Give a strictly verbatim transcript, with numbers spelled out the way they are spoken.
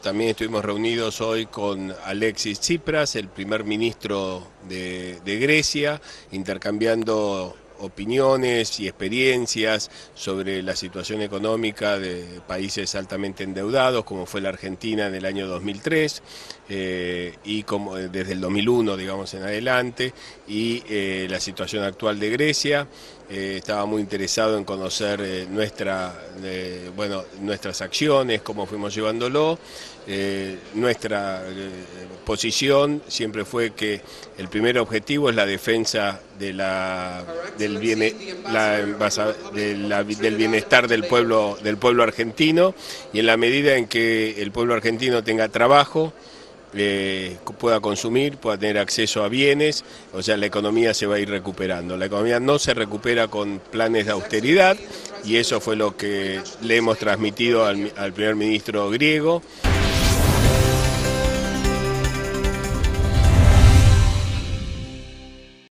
también estuvimos reunidos hoy con Alexis Tsipras, el primer ministro de, de Grecia, intercambiando opiniones y experiencias sobre la situación económica de países altamente endeudados, como fue la Argentina en el año dos mil tres, eh, y como desde el dos mil uno, digamos, en adelante, y eh, la situación actual de Grecia. Eh, estaba muy interesado en conocer eh, nuestra, eh, bueno, nuestras acciones, cómo fuimos llevándolo. Eh, nuestra eh, posición siempre fue que el primer objetivo es la defensa de la, del, bien, la, de la, del bienestar del pueblo, del pueblo argentino, y en la medida en que el pueblo argentino tenga trabajo, Eh, pueda consumir, pueda tener acceso a bienes, o sea, la economía se va a ir recuperando. La economía no se recupera con planes de austeridad, y eso fue lo que le hemos transmitido al, al primer ministro griego.